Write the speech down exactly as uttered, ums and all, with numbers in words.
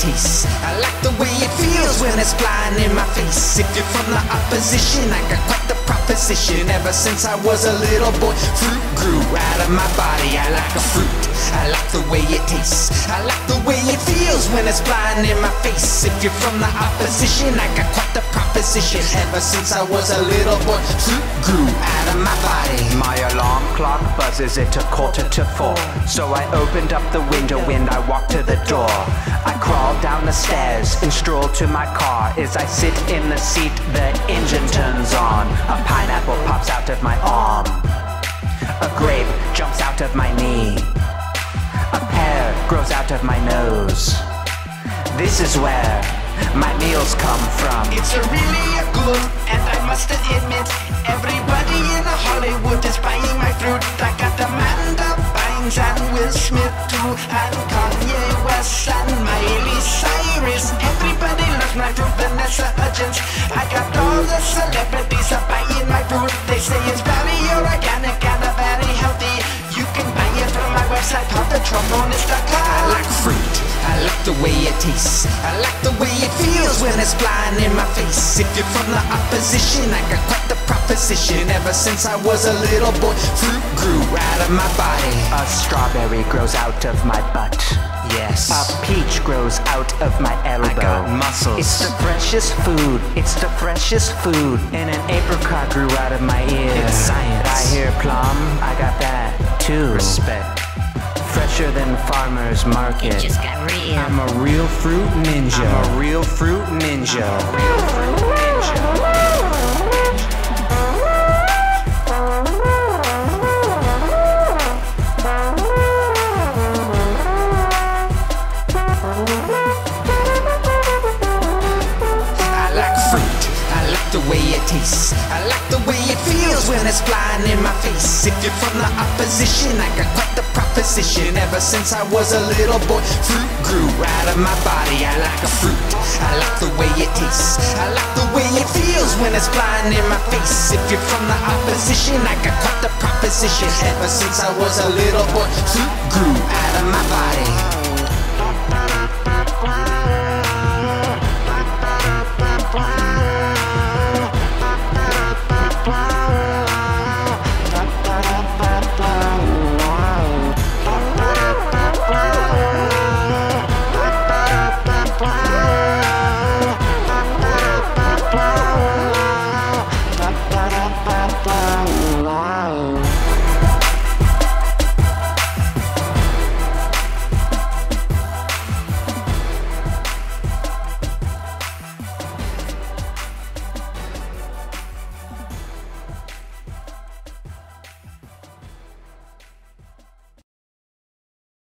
tastes. I like the way it feels when it's flying in my face. If you're from the opposition, I got quite the proposition. Ever since I was a little boy, fruit grew out of my body. I like a fruit, I like the way it tastes. I like the way it feels when it's flying in my face. If you're from the opposition, I got quite the proposition. Ever since I was a little boy, fruit grew out of my body. My alarm clock buzzes at a quarter to four, so I opened up the window and I walked to the door. I crawled down the stairs and strolled to my car. As I sit in the seat, the engine turns on. A pineapple pops out of my arm. A grape jumps out of my knee. A pear grows out of my nose. This is where my meals come from. It's a really a good, and I must admit, everybody in Hollywood is buying my fruit. I got Amanda Bynes and Will Smith too, and Kanye West and Miley Cyrus. Everybody loves my fruit, Vanessa Hudgens. I got all the celebrities are buying my fruit. They say it's very organic and uh, very healthy. You can buy it from my website, called the trombonist dot com. I like fruit, I like the way it tastes. I like the way it feels when it's flying in my face. If you're from the opposition, I got quite the proposition. Ever since I was a little boy, fruit grew out of my body. A strawberry grows out of my butt. Yes. A peach grows out of my elbow. I got muscles. It's the freshest food. It's the freshest food. And an apricot grew out of my ear. It's science. I hear plum. I got that too. Respect. Fresher than farmer's market. It just got real. I'm a real fruit ninja. I'm a real fruit ninja. I'm a real fruit ninja. The way it tastes, I like the way it feels when it's flying in my face. If you're from the opposition, I got quite the proposition. Ever since I was a little boy, fruit grew out of my body. I like a fruit, I like the way it tastes. I like the way it feels when it's flying in my face. If you're from the opposition, I got quite the proposition. Ever since I was a little boy, fruit grew out of my body.